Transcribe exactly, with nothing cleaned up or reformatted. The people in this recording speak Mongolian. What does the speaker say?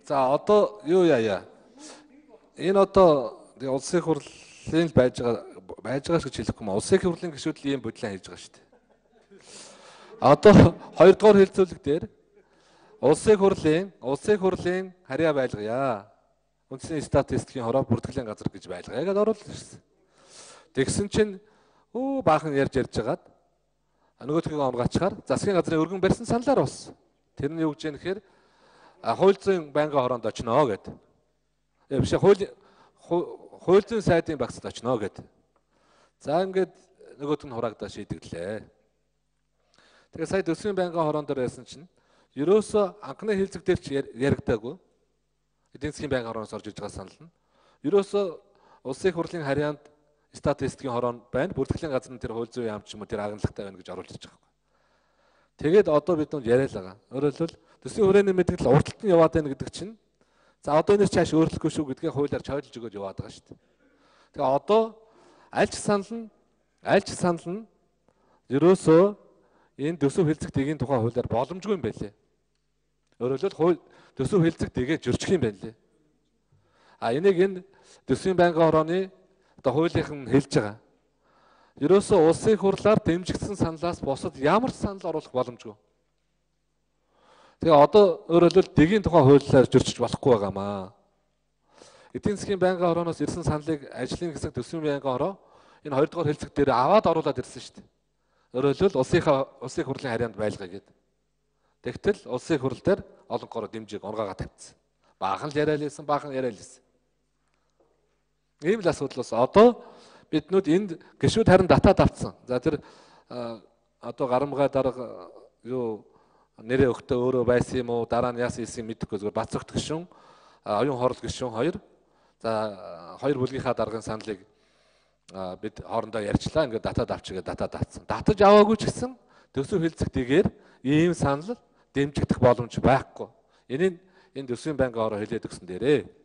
За одоо юу яая? Энэ одоо улсын хурлын байж байгаа байж байгаа гэж хэлэхгүй юм. Улсын хурлын гишүүдл ийм бодлоо хийж байгаа шүү дээ. Одоо хоёрдугаар хэлцүүлэг дээр улсын хурлын улсын хурлын харьяа байлгая. Үндэсний статистикийн хороо бүртгэлийн газар гэж байлгая гэдээ оруулж ирсэн. Тэгсэн чинь өө баахан ярьж ярьж хагаад нөгөөдхийг онгачаар засгийн газрын өргөн барьсан саналаар болсон. Тэр нь юу гэж юм нэхэр хууль зүйн байнгын хороонд очно гэд. Э биш хууль хууль зүйн сайдын багцад очно гэд. За ингээд нөгөөдг нь хураагдаа шийдэглээ. Тэгээ сая төсвийн байнгын хороонд дээр байсан чинь ерөөсө анхны хэлцэг дээр ч яригдаагүй. Эдийн засгийн байнгын хорооноос орж иж байгаа санал нь. Ерөөсө улсын хурлын харьяанд статистикийн хороо байна. Бүртгэлийн газар нь тэр хууль зүйн яам ч юм уу тэр агнлагатай байна гэж оруулж байгаа юм. Тэгээд одоо бид нүнд яриад байгаа. Өөрөөр хэлбэл төсвийн хүрээний мэдээлэл урталт нь яваад байна гэдэг чинь за одоо энэс чааш өөрчлөхгүй шүү гэдгийг хуулиар чойлж өгөөд яваад байгаа шүү дээ. Тэгээ одоо аль ч санал нь аль ч санал нь ерөөсөө энэ төсөв хэлцэг дэгийн тухай хуулиар боломжгүй юм байлээ. Өөрөөр хэлбэл хууль төсөв хэлцэг дэгээ зөрчих юм байна лээ. А энийг энэ төсвийн байнгын хорооны одоо хуулийнхан хэлж байгаа. Ерөөсөө улсын хурлаар дэмжигдсэн саналаас бусад ямар ч санал оруулах боломжгүй. Тэгээ одоо өөрөөр хэлбэл дэгийн тухай хуулиар зөрчиж болохгүй байгаамаа. Эдийн засгийн байнгын хорооноос ирсэн саналыг ажлын хэсэг төсвийн байнгын хороо энэ хоёрдугаар хэлцэг дээр аваад оруулаад ирсэн шүү дээ. Өөрөөр хэлбэл улсынхаа улсын хурлын харьяанд байлгая гэдэг. Тэгтэл улсын хурл дээр олон гоор дэмжиг унгаагаа тавьчихсан. Баахан л яриад лээсэн, баахан яриад лээсэн. Ийм л асуудал бас одоо биднүүд энд гишүүд харин датаад авцсан. За тэр одоо гарамгай дарга юу нэрээ өгтөө өөрөө байсан юм уу, дараа нь яасан юм мэдэхгүй зүгээр бац өгт гишүүн, оюун хорол гишүүн хоёр. За хоёр бүлгийнхаа даргын саналыг бид хоорондоо ярьчлаа. Ингээд датаад авчигээ датаад авцсан. Датаж аваагүй ч гэсэн төсөв хэлцэгтэйгээр ийм санал дэмжигдэх боломж байхгүй. Энийг энэ төсвийн байнгын хороо хэлээд өгсөн дээрээ.